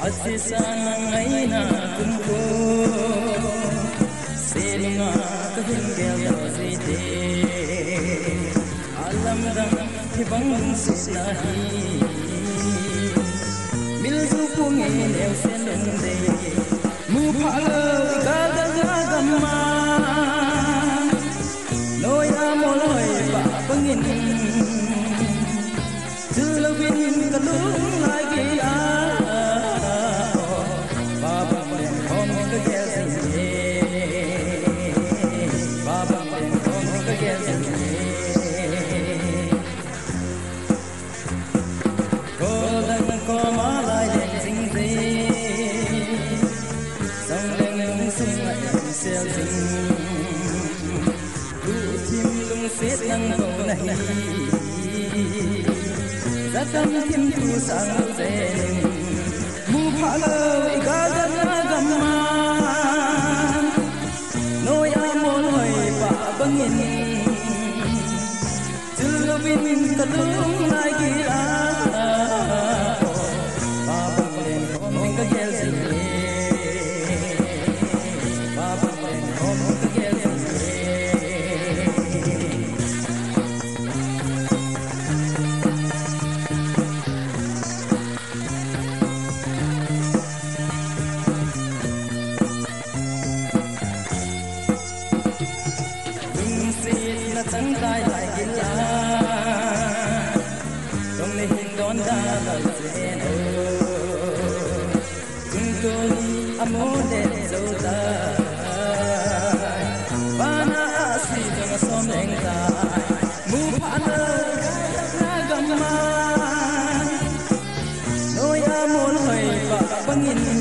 sang ấy na cùng cô sẽ ngã cái hình kêu gì thế alam dang thì băng sẽ nahi mil du cùng neo sẽ lên đây mu phalo ga ga gamma noi Muolhoi Pah bangin từ lâu viên cả lung lại kia Zatam tim tu sang zen mu phalo igagan gamma noya Muolhoi Pah bangin tulubin kalung lai gira babang len hom ka gel zen babang len hom ka gel zen chẳng tay lại gila không nên hình đón ra lời dễ nô chúng tôi amo để dấu ta bana si trong xóm đen ta mu phalo na gamma noi Muolhoi Pah bangin